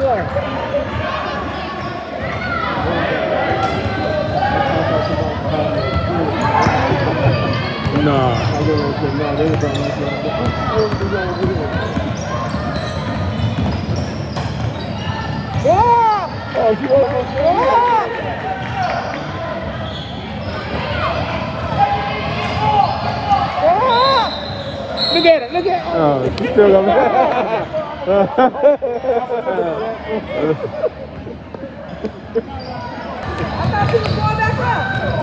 Nah. Oh, she almost Look at it, look at it. Oh, she still got me. I thought she was going back up.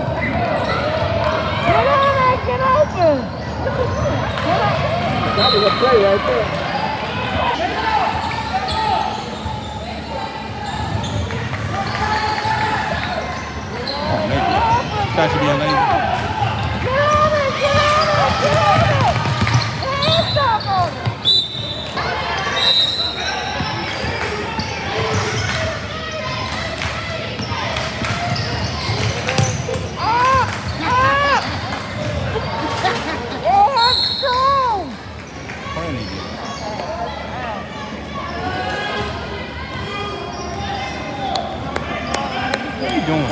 Get on it, get open. That was a play right there. Oh, maybe. Thought you being lazy. Get on it, get on it, get on it. Hands up on it. What are you doing?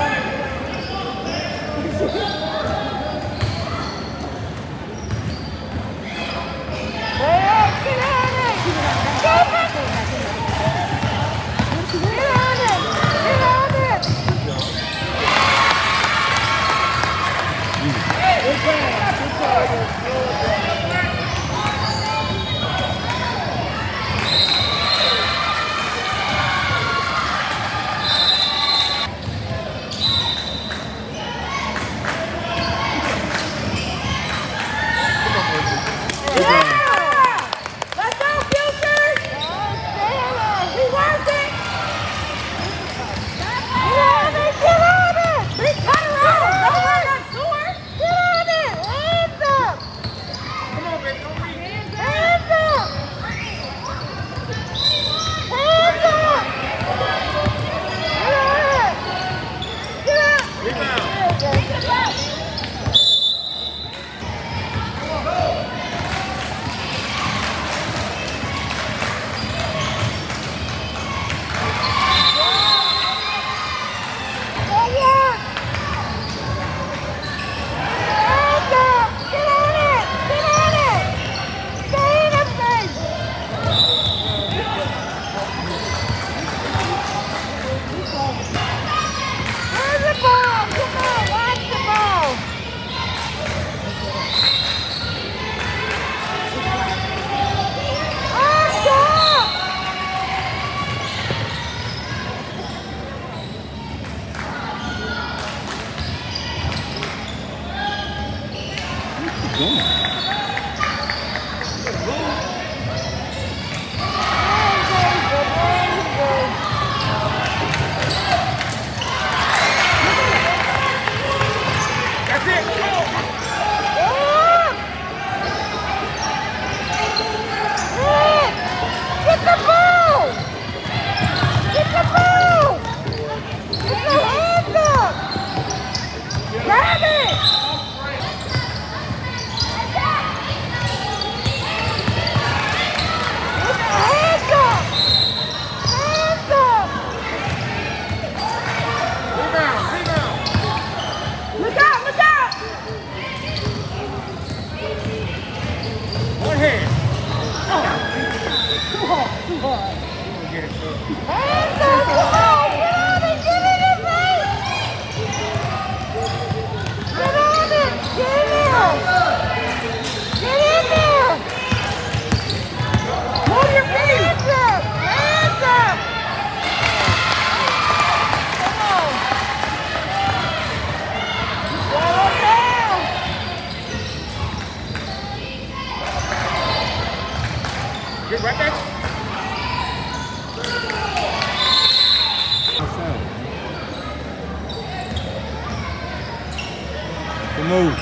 Move.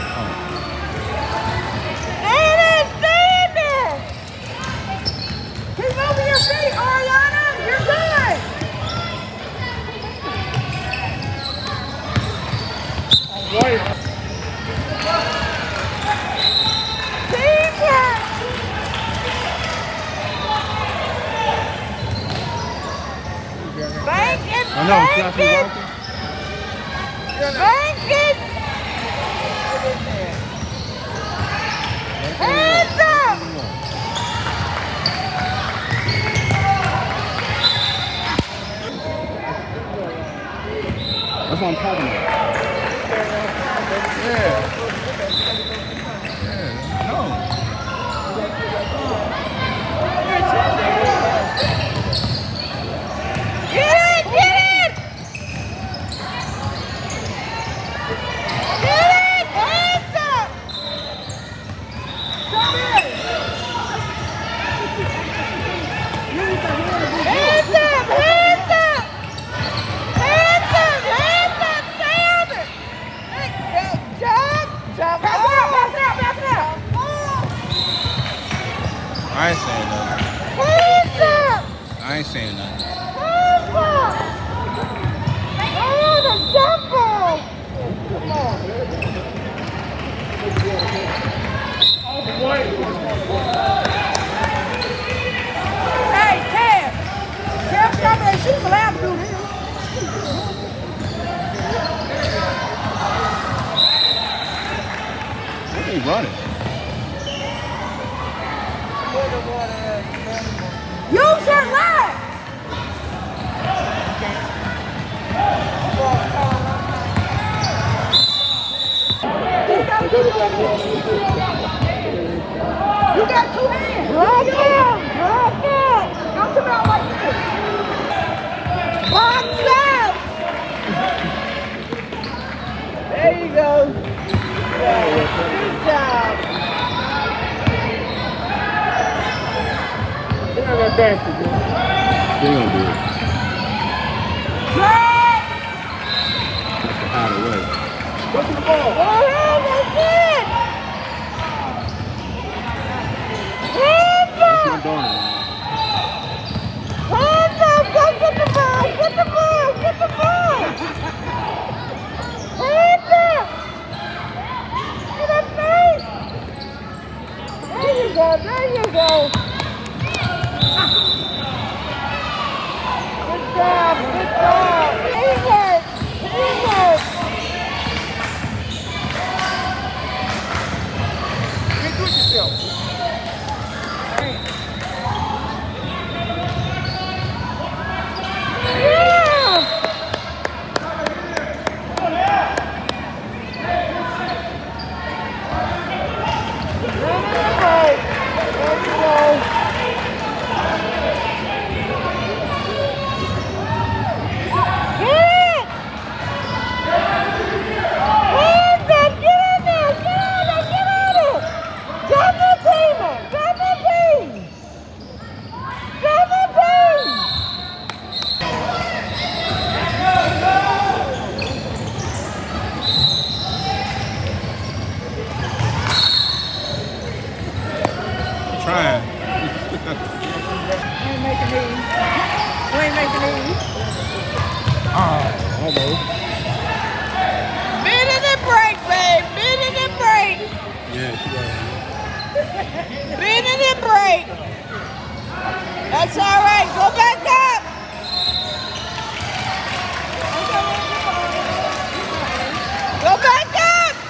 Keep moving your feet, Ariana. You're good. All right. I know, see how she walking? Bank it! Hands up! That's what I'm talking about. Yeah. No. Get it! Get it! Get it! Hands up! Come in! Hands up! Hands up! Hands up! Hands up! Stay on it! Jump! Jump! Pass it out! Pass it out! Pass it out! I ain't saying nothing. Hands up! I ain't saying nothing. Hands up! Oh, the jump ball! Come on. Hey, Cam! Tell somebody she's allowed to do this. What are they running? Use your leg! You got two hands. Right there. Right there. Don't come out like this. Box out. There you go. Good job. They're not gonna dance again. They gonna do it. Drag. That's the hide away. Go to the ball. Go ahead. That's it. Hands That's up. my daughter. Hands up. Go get the ball. Get the ball. Get the ball. Hands up. Get up, face. There you go. There you go. Good job. Good job. Teamwork. Teamwork. Get good yourself. Yeah. There you go. Get it! Hands up! Get in there! Get on it! Get on it! Double teamer! Double team! Double team! Trying. We ain't making these. We ain't making these. Almost. Minute and break, babe. Minute and break. Yeah, she got Minute and break. That's all right. Go back up. Go back up.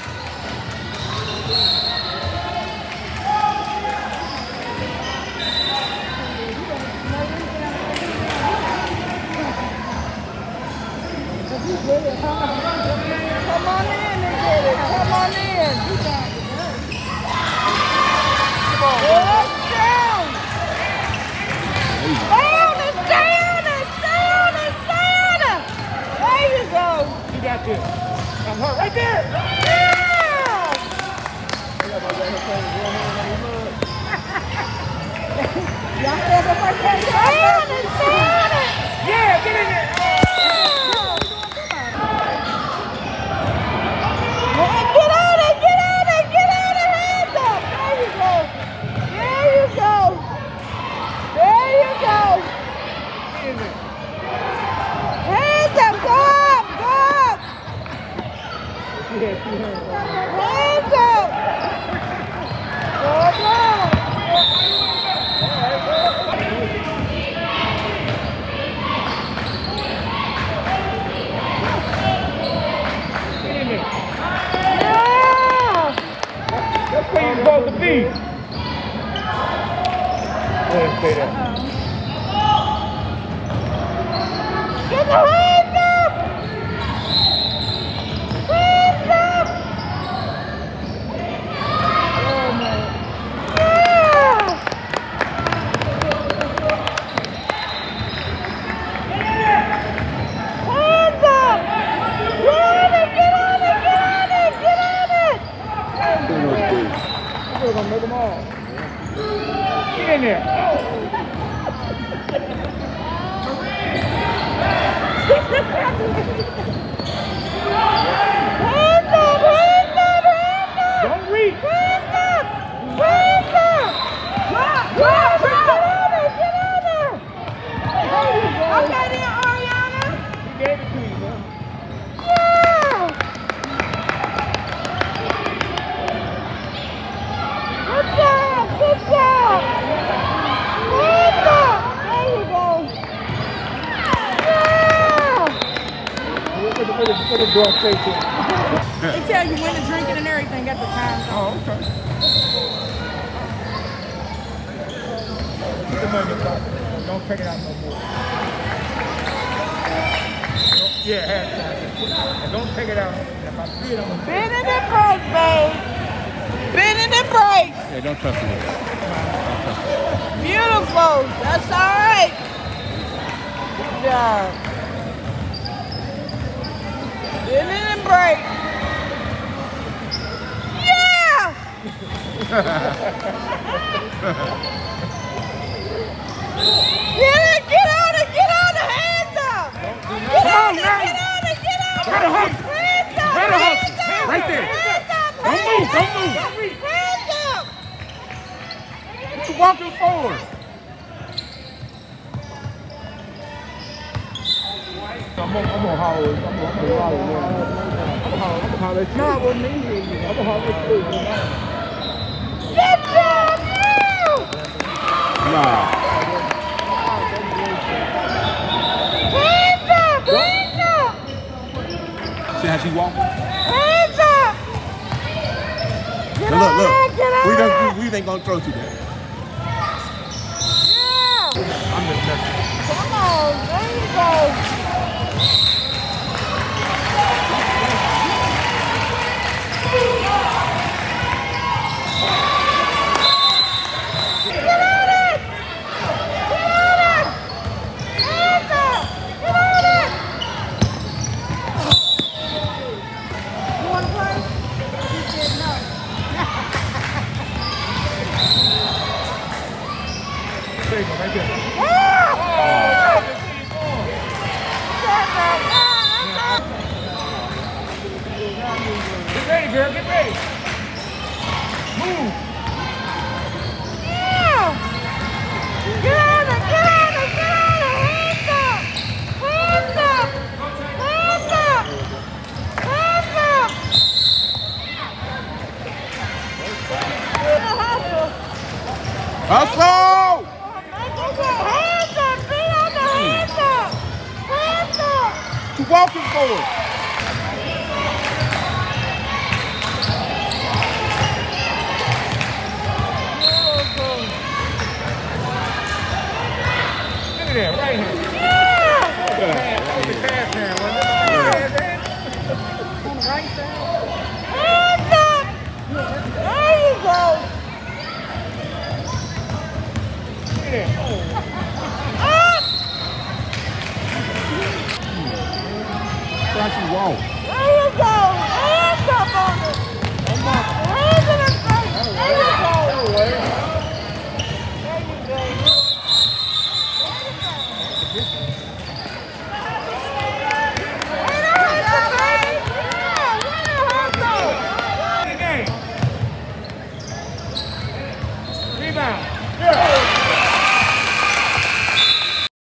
Come on in and get it. Come on in. Up, down. Down and down and down and down. There you go. You got this. I'm hurt right there. Yeah. Y'all said the first time. Down and down. Yeah, get in there. Get on it, get on it, get on it, hands up. There you go. There you go. There you go. Get in there. Hands up, go up, go up. Yeah, she hurt. Hands up. Go down. Hands up! Hands up! Oh, man. Yeah! Hands up! Get on it! Get on it! Get on it! Get on it! We're gonna make them all. Get in there. Hands up! Hands up! Hands up! Don't reach. Hands up! Hands up! Drop! Drop! Drop! Get on it! Get on it! Okay then, Ariana. He gave it to you, man. Yeah! Good job! Good job! Hands up! There you go! Yeah! Put the door face in. They tell you when to drink it and everything at the time. Oh, okay. Put the money in your pocket. Don't take it out no more. Yeah, and don't take it out. If I see it, I'm gonna Bend in and break, babe. Bend in and break. Yeah, don't trust me. Beautiful. That's all right. Good job. Bend in and break. Yeah! Get on it, hands up! Get on it, get on it! Better hustle. Hands up! Better Hands hustle. up! Right there. Hands up! Don't move, don't move. Hands up! You're walking forward. I'm gonna holler. I'm gonna holler at you. Not with me. I'm gonna holler at you. Good job, you! Nah. Hands up! Hands up! See how she walking? Hands up! Get Now on look, it, get on it! we ain't gonna throw to that. Yeah! I'm just messing. Come on, there you go. Get on it! Get on it! Hands up! Get on it! You want to play? He said no. There you go, right there. Yeah! Get ready, girl. Get ready. Move. Yeah! Get on it! Get on it! Get on it! Hands up! Hands up! Hands up! Hands up! Hustle! Hustle! Hands up! Be on the hands up! Hands up! You walking forward. Look at that, right here. Yeah! That was the pass hand, wasn't it? On the right side. Hands up! There you go! Look at that. Up! Watch you walk.